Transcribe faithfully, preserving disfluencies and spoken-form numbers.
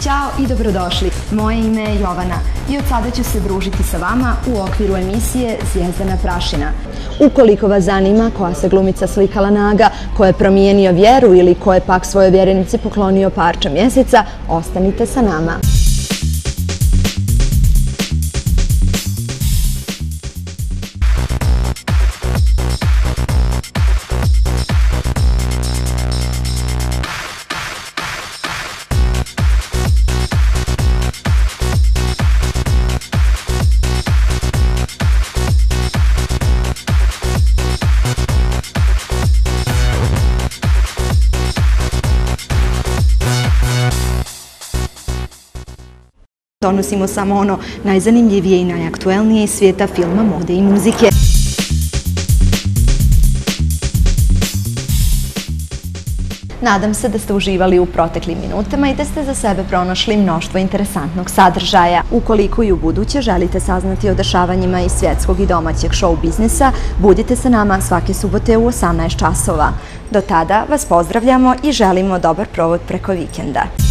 Ćao i dobrodošli. Moje ime je Jovana i od sada ću se družiti sa vama u okviru emisije Zvijezdana prašina. Ukoliko vas zanima koja se glumica slikala naga, ko je promijenio vjeru ili ko je pak svojoj vjerenici poklonio parče mjeseca, ostanite sa nama. Donosimo samo ono najzanimljivije i najaktuelnije iz svijeta filma, mode i muzike. Nadam se da ste uživali u proteklim minutama i da ste za sebe pronašli mnoštvo interesantnog sadržaja. Ukoliko i u buduće želite saznati o dešavanjima iz svjetskog i domaćeg show biznisa, budite sa nama svake subote u osamnaest časova. Do tada vas pozdravljamo i želimo dobar provod preko vikenda.